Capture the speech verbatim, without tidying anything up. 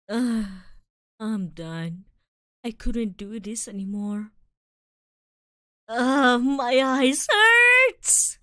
Ugh, I'm done. I couldn't do this anymore. Ugh, my eyes hurts.